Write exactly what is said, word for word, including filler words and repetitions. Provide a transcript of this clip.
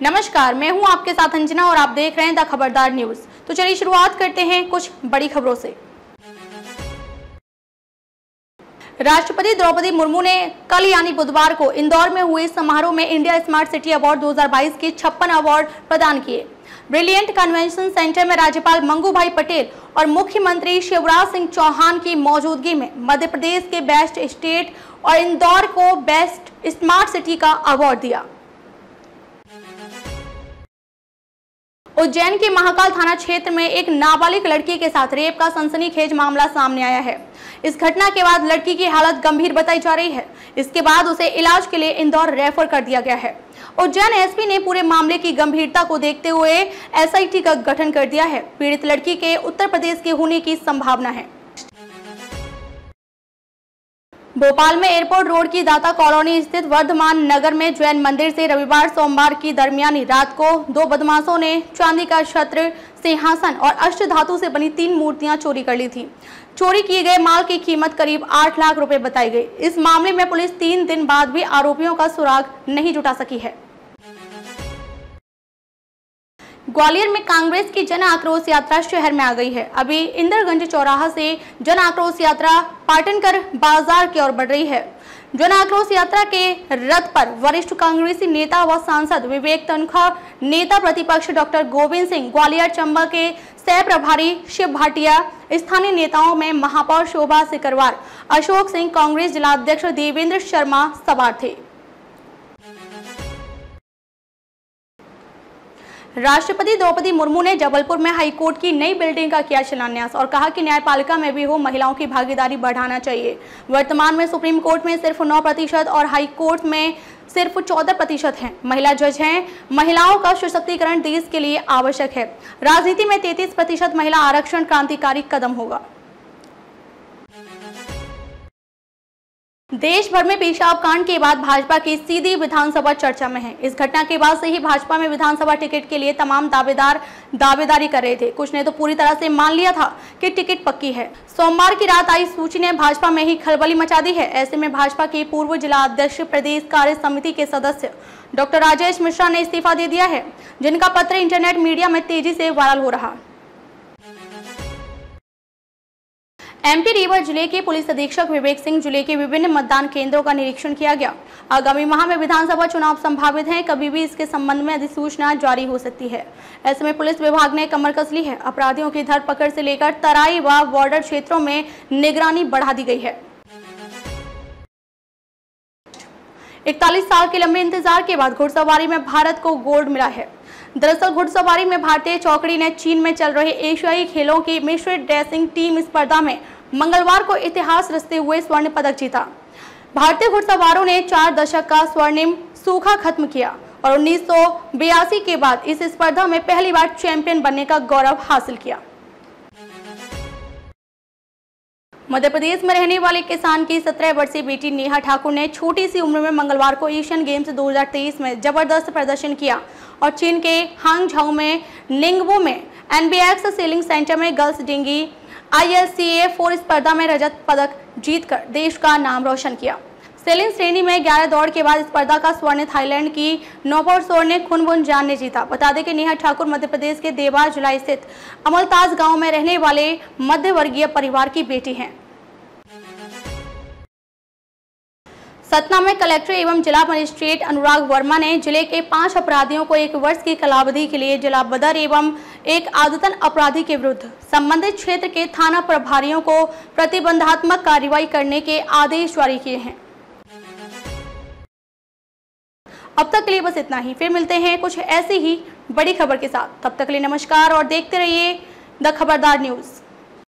नमस्कार, मैं हूं आपके साथ अंजना और आप देख रहे हैं द खबरदार न्यूज। तो चलिए शुरुआत करते हैं कुछ बड़ी खबरों से। राष्ट्रपति द्रौपदी मुर्मू ने कल यानी बुधवार को इंदौर में हुए समारोह में इंडिया स्मार्ट सिटी अवार्ड दो हज़ार बाईस के छप्पन अवार्ड प्रदान किए। ब्रिलियंट कन्वेंशन सेंटर में राज्यपाल मंगू भाई पटेल और मुख्यमंत्री शिवराज सिंह चौहान की मौजूदगी में मध्य प्रदेश के बेस्ट स्टेट और इंदौर को बेस्ट स्मार्ट सिटी का अवार्ड दिया। उज्जैन के महाकाल थाना क्षेत्र में एक नाबालिग लड़की के साथ रेप का सनसनीखेज मामला सामने आया है। इस घटना के बाद लड़की की हालत गंभीर बताई जा रही है। इसके बाद उसे इलाज के लिए इंदौर रेफर कर दिया गया है। उज्जैन एसपी ने पूरे मामले की गंभीरता को देखते हुए एसआईटी का गठन कर दिया है। पीड़ित लड़की के उत्तर प्रदेश के होने की संभावना है। भोपाल में एयरपोर्ट रोड की दाता कॉलोनी स्थित वर्धमान नगर में जैन मंदिर से रविवार सोमवार की दरमियानी रात को दो बदमाशों ने चांदी का छत्र, सिंहासन और अष्ट धातु से बनी तीन मूर्तियां चोरी कर ली थी। चोरी किए गए माल की कीमत करीब आठ लाख रुपए बताई गई। इस मामले में पुलिस तीन दिन बाद भी आरोपियों का सुराग नहीं जुटा सकी है। ग्वालियर में कांग्रेस की जन आक्रोश यात्रा शहर में आ गई है। अभी इंदरगंज चौराहा से जन आक्रोश यात्रा पाटनकर बाजार की ओर बढ़ रही है। जन आक्रोश यात्रा के रथ पर वरिष्ठ कांग्रेसी नेता व सांसद विवेक तनखा, नेता प्रतिपक्ष डॉक्टर गोविंद सिंह, ग्वालियर चंबा के सह प्रभारी शिव भाटिया, स्थानीय नेताओं में महापौर शोभा सिकरवार, अशोक सिंह, कांग्रेस जिलाध्यक्ष देवेंद्र शर्मा सवार थे। राष्ट्रपति द्रौपदी मुर्मू ने जबलपुर में हाईकोर्ट की नई बिल्डिंग का किया शिलान्यास और कहा कि न्यायपालिका में भी हो महिलाओं की भागीदारी बढ़ाना चाहिए। वर्तमान में सुप्रीम कोर्ट में सिर्फ नौ प्रतिशत और हाई कोर्ट में सिर्फ चौदह प्रतिशत हैं महिला जज हैं। महिलाओं का सशक्तिकरण देश के लिए आवश्यक है। राजनीति में तैंतीस प्रतिशत महिला आरक्षण क्रांतिकारी कदम होगा। देश भर में पेशाब कांड के बाद भाजपा की सीधी विधानसभा चर्चा में है। इस घटना के बाद से ही भाजपा में विधानसभा टिकट के लिए तमाम दावेदार दावेदारी कर रहे थे। कुछ ने तो पूरी तरह से मान लिया था कि टिकट पक्की है। सोमवार की रात आई सूची ने भाजपा में ही खलबली मचा दी है। ऐसे में भाजपा के पूर्व जिला अध्यक्ष, प्रदेश कार्य समिति के सदस्य डॉक्टर राजेश मिश्रा ने इस्तीफा दे दिया है, जिनका पत्र इंटरनेट मीडिया में तेजी से वायरल हो रहा। एमपी रीवा जिले के पुलिस अधीक्षक विवेक सिंह जिले के विभिन्न मतदान केंद्रों का निरीक्षण किया गया। आगामी माह में विधानसभा चुनाव संभावित हैं। कभी भी इसके संबंध में अधिसूचना जारी हो सकती है। ऐसे में पुलिस विभाग ने कमर कस ली है। अपराधियों की धरपकड़ से लेकर तराई व बॉर्डर क्षेत्रों में निगरानी बढ़ा दी गई है। इकतालीस साल के लंबे इंतजार के बाद घुड़सवारी में भारत को गोल्ड मिला है। दरअसल घुड़सवारी में भारतीय चौकड़ी ने चीन में चल रहे एशियाई खेलों की मिश्रित ड्रेसिंग टीम स्पर्धा में मंगलवार को इतिहास रचते हुए स्वर्ण पदक जीता। भारतीय घुड़सवारों ने चार दशक का स्वर्णिम सूखा खत्म किया और उन्नीस सौ बयासी के बाद इस स्पर्धा में पहली बार चैंपियन बनने का गौरव हासिल किया। मध्य प्रदेश में रहने वाले किसान की सत्रह वर्षीय बेटी नेहा ठाकुर ने छोटी सी उम्र में मंगलवार को एशियन गेम्स दो हज़ार तेईस में जबरदस्त प्रदर्शन किया और चीन के हांगझाऊ में निंगवो में एनबीएक्स सेलिंग सेंटर में girls dinghy I L C A four स्पर्धा में रजत पदक जीतकर देश का नाम रोशन किया। सेलिंग श्रेणी में ग्यारह दौड़ के बाद स्पर्धा का स्वर्ण थाईलैंड की नोपोरसोर ने खुनबुन जान ने जीता। बता दें कि नेहा ठाकुर मध्य प्रदेश के देवार जिला स्थित अमलताज गांव में रहने वाले मध्य वर्गीय परिवार की बेटी हैं। सतना में कलेक्टर एवं जिला मजिस्ट्रेट अनुराग वर्मा ने जिले के पांच अपराधियों को एक वर्ष की कालावधि के लिए जिला बदर एवं एक आदतन अपराधी के विरुद्ध संबंधित क्षेत्र के थाना प्रभारियों को प्रतिबंधात्मक कार्रवाई करने के आदेश जारी किए हैं। अब तक के लिए बस इतना ही। फिर मिलते हैं कुछ ऐसी ही बड़ी खबर के साथ। तब तक के लिए नमस्कार और देखते रहिए द खबरदार न्यूज।